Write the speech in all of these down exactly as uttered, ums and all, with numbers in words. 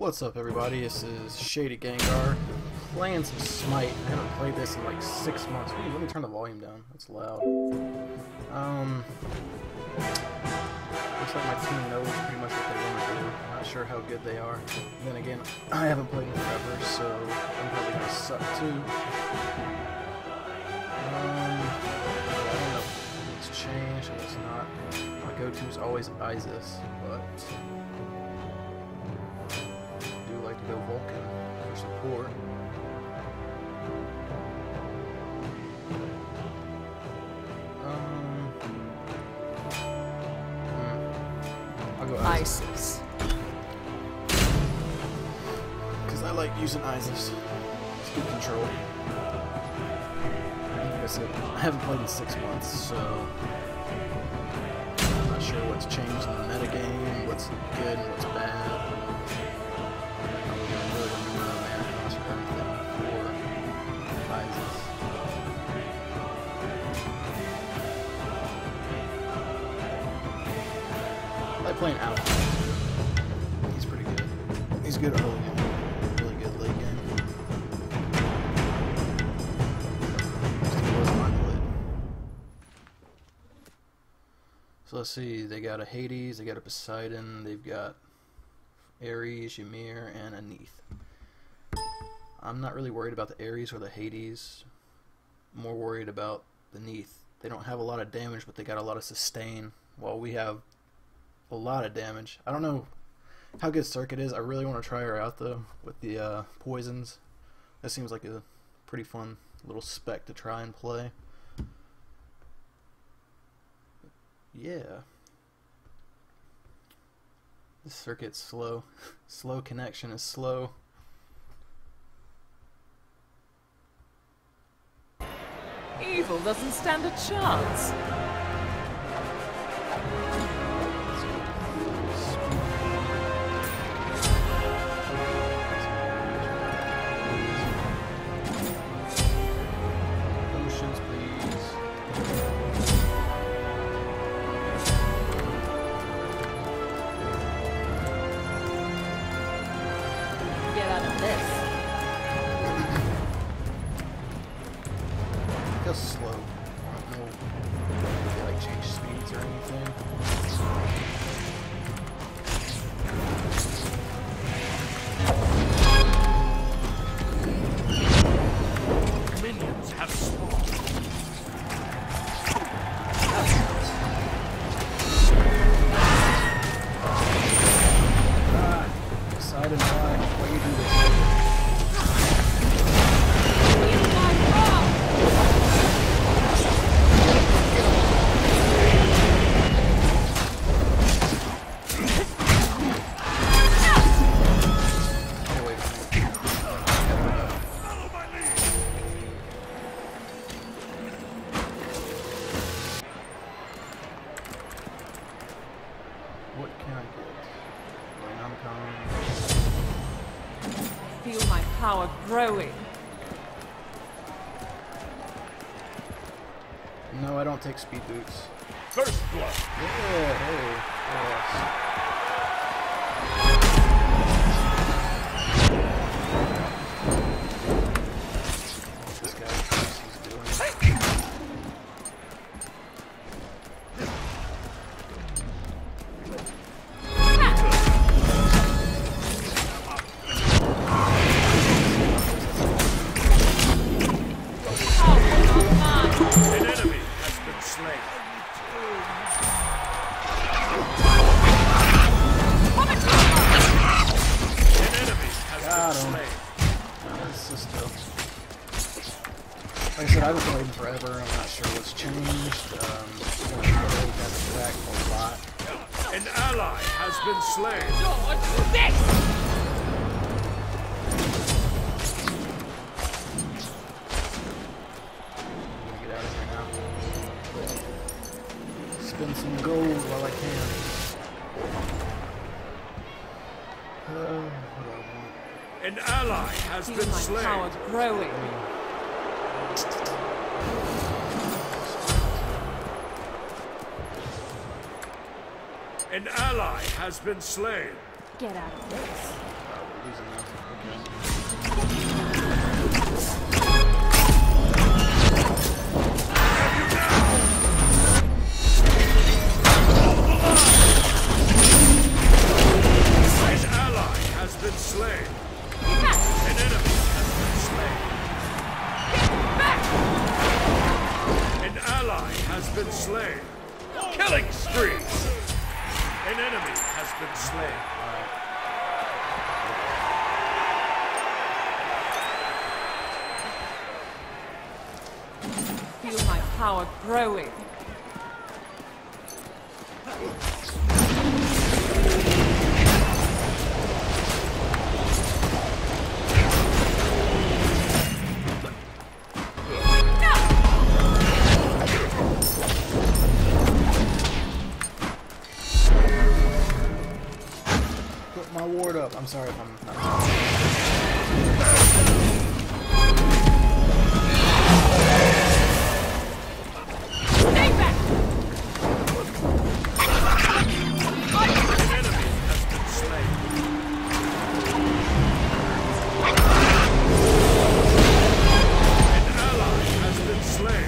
What's up, everybody? This is Shady Gengar playing some Smite. I haven't played this in like six months. Ooh, let me turn the volume down. That's loud. Um, looks like my team knows pretty much what they want to do. I'm not sure how good they are. And then again, I haven't played in forever, so I'm probably gonna suck too. Um, I don't know if it's changed or it's not. My go-to is always Isis, but like to go Vulcan for support. Um, hmm. I'll go Isis. Because I like using Isis. It's good control. Like I said, I haven't played in six months, so I'm not sure what's changed in the metagame, what's good and what's bad. I like playing out. He's pretty good. He's good early game. Really good late game. Just close my lid. So let's see. They got a Hades. They got a Poseidon. They've got Ares, Ymir, and a Neith. I'm not really worried about the Ares or the Hades. I'm more worried about the Neith. They don't have a lot of damage, but they got a lot of sustain. While we have a lot of damage. I don't know how good Circuit is. I really want to try her out though with the uh, poisons. That seems like a pretty fun little spec to try and play. Yeah. This Circuit's slow. Slow connection is slow. Evil doesn't stand a chance. Slow. I don't know if they like change speeds or anything. Minions have spawned. Ah, Poseidon, why? Why you do this? What can I get? Feel my power growing. No, I don't take speed boots. First blood. Yeah, hey. Yes. This guy thinks he's doing. An enemy has been slain. An enemy has Got been him. slain. Oh, this is tough. Like I said, I haven't played in forever. I'm not sure what's changed. Um, you know, they got attacked a lot. An ally has been slain. Get out of here now. Spend some gold while I can. Uh, what do I want? An ally has Feel been my slain. power growing. An ally has been slain. Get out of this. He's enough. An ally has been slain. An enemy has been slain. An ally has been slain. Killing spree. An enemy has been slain. Feel my power growing. Put my ward up. I'm sorry if I'm not. Stay back! An enemy has been slain. An ally has been slain.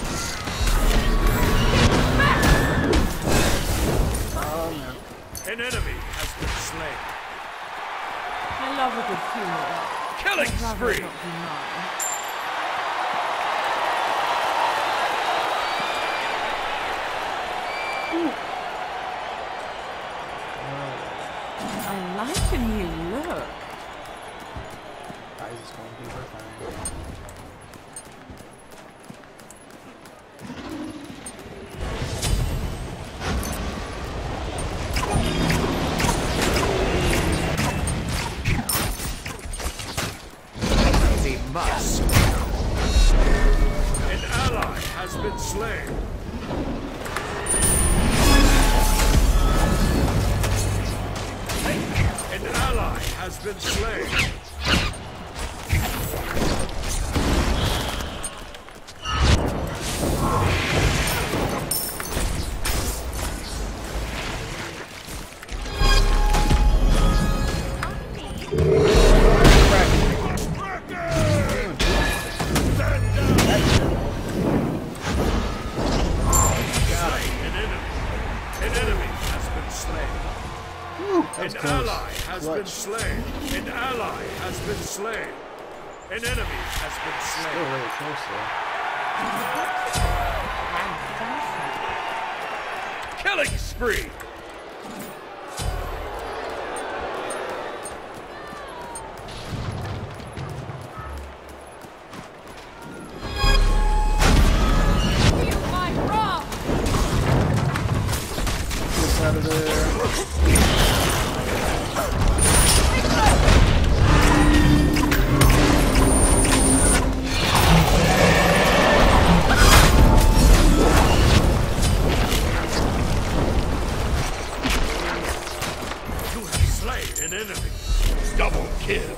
Oh man. An enemy has been slain. I love a good funeral. Killing I'd rather spree. it not be mine. I like a new look. Eyes is going to do her thing. They must. An ally has been slain. An ally has been slain. An close. ally has Clutch. been slain. An ally has been slain. An enemy has been Still slain. really close though. Killing spree. Feel my wrath! This out of there. You have slain an enemy. Double kill.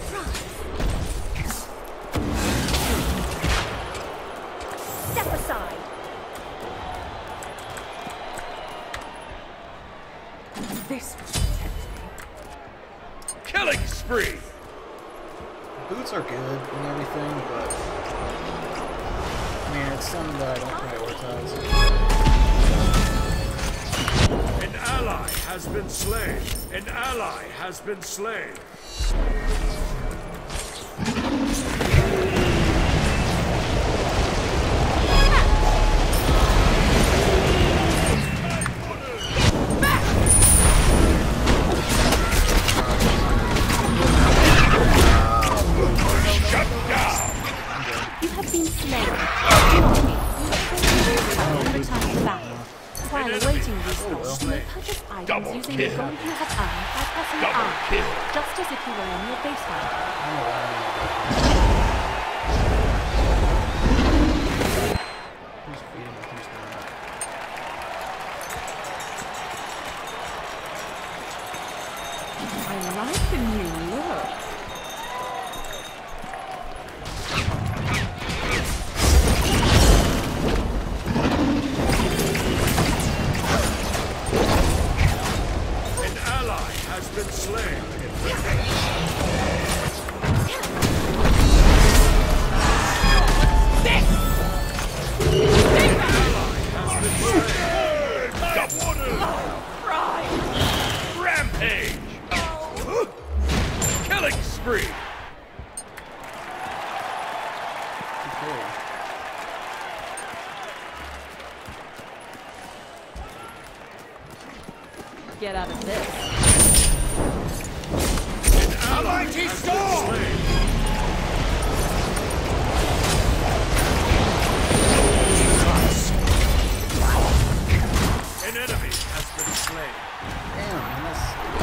Step aside. This will protect me. Killing spree. Boots are good and everything, but man, it's something that I don't prioritize. An ally has been slain. An ally has been slain. Shut down. You have been slain. In return to battle. While awaiting response, you may purchase items Double using kill. the gold you have earned by pressing Double R, kill. just as if you were in your baseline. I don't know why I need that. Who's feeding and who's not? I like a new look. An ally has been slain. spree. Okay. Get out of this. A mighty storm! An enemy has been slain. Damn, man, that's,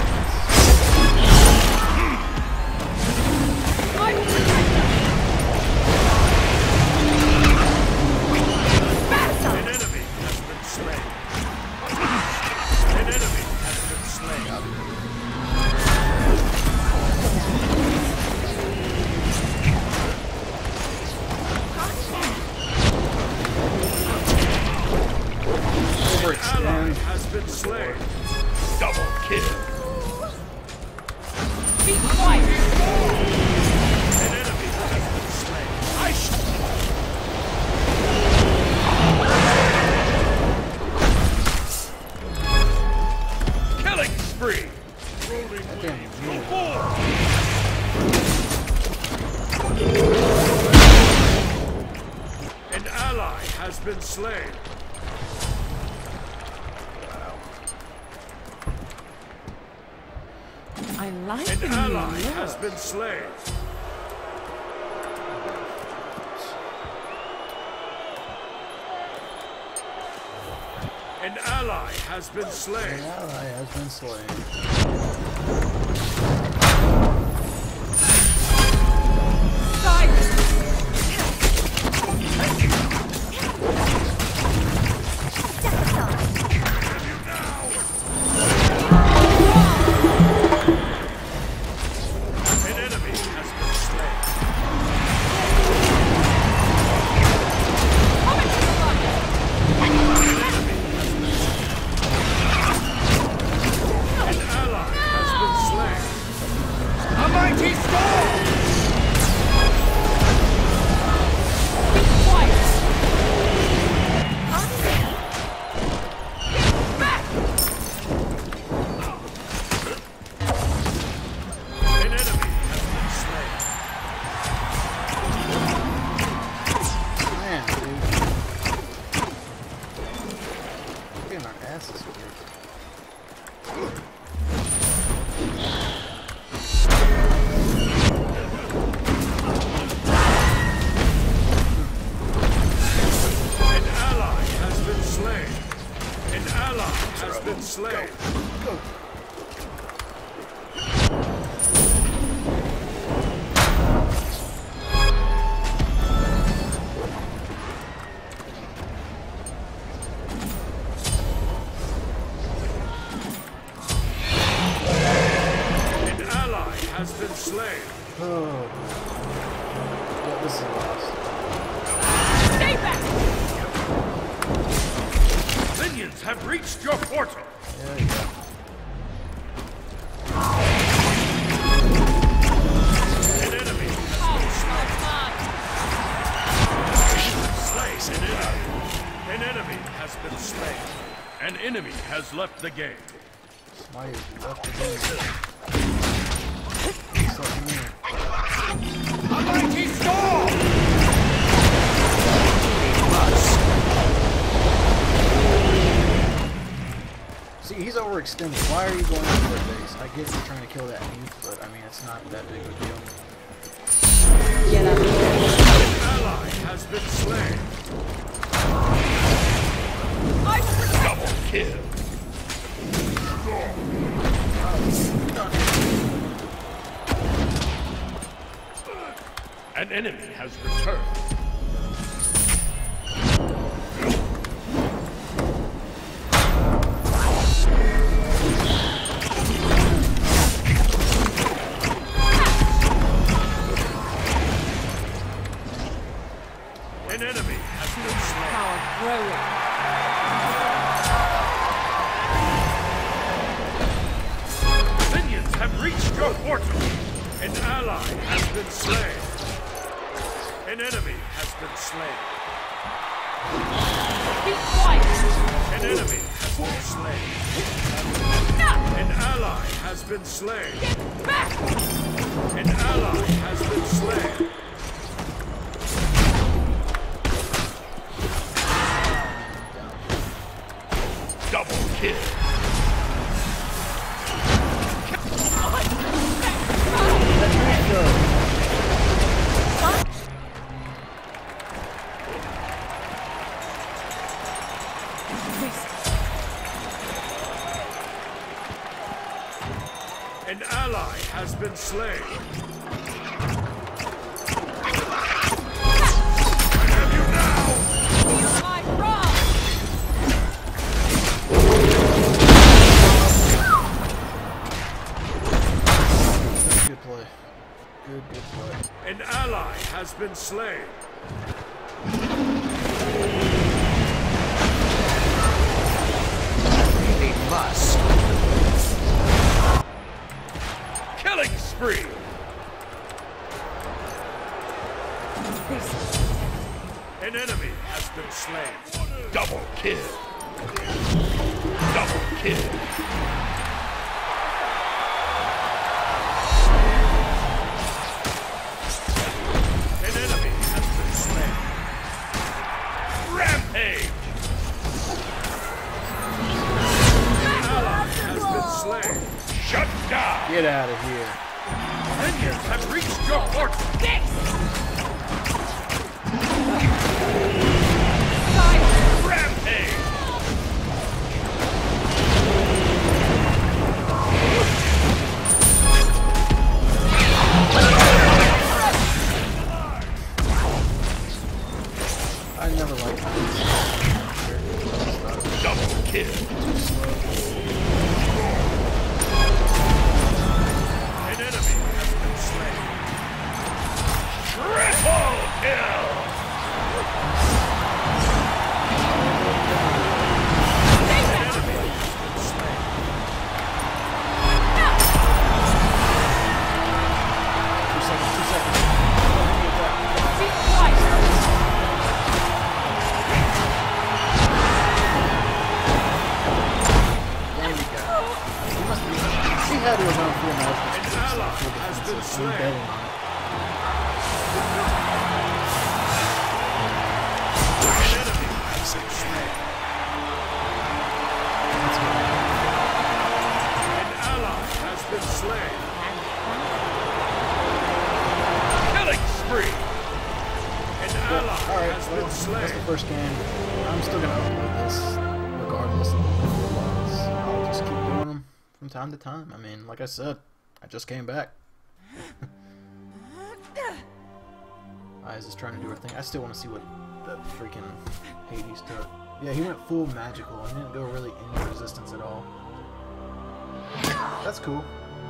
I will protect them. An enemy has been slain. An enemy has been slain. An ally has been slain. Double kill. Be quiet. An enemy has been slain. I Killing spree. Rolling waves no more. An ally has been slain. I like An the ally new has look. been slain. An ally has been slain. an ally has been slain. An enemy has been slain. An ally has been slain. A mighty storm! Quiet. An enemy has been slain. Man, dude. We're getting our asses kicked. An ally has been slain. An ally has been slain. Go. An ally has been slain. Oh. Yeah, this is a loss. Stay back. Minions have reached your portal. Yeah, yeah. An enemy Oh, has slain. An enemy. An enemy has been slain. An enemy has left the game. Smite left the game. So, man. A mighty storm! See, he's overextended. Why are you going into their base? I get you're trying to kill that Neith, but I mean, it's not that big of a deal. Get up. An ally has been slain. I will protect Double kill. An enemy has returned. An enemy has been slain. power growing. Minions have reached your portal. An ally has been slain. An enemy has been slain. Be quiet. An enemy has been slain. No. An ally has been slain. Back. An ally has been slain. Double kill. An ally has been slain. I have you now! Feel my wrath! Good play. Good, good play. An ally has been slain. They must. Killing spree. An enemy has been slain. Double kill. Double kill. An enemy has been slain. Rampage. An ally has been slain. Shut down. Get out of here. Minions have reached your fortress. Rampage. I never liked that. Double kill. An enemy has been slain. Triple kill. An enemy has been slain. Two seconds, two seconds. Be quiet! There we go. He must be. He had to have gone full magic. An ally has been I'm slain. betting on it. An enemy has been slain. Let's go. An ally has been slain. Killing spree. An ally Alright, has well, been that's slain. the first game. I'm still gonna upload this regardless of what it was. I'll just keep doing them from time to time. I mean, like I said, I just came back. Eyes is trying to do her thing. I still want to see what that freaking Hades took. Yeah, he went full magical. He didn't go really any resistance at all. That's cool.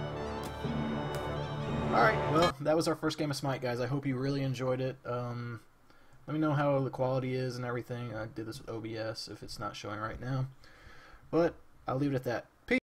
Alright, well, that was our first game of Smite, guys. I hope you really enjoyed it. Um, let me know how the quality is and everything. I did this with O B S if it's not showing right now. But I'll leave it at that.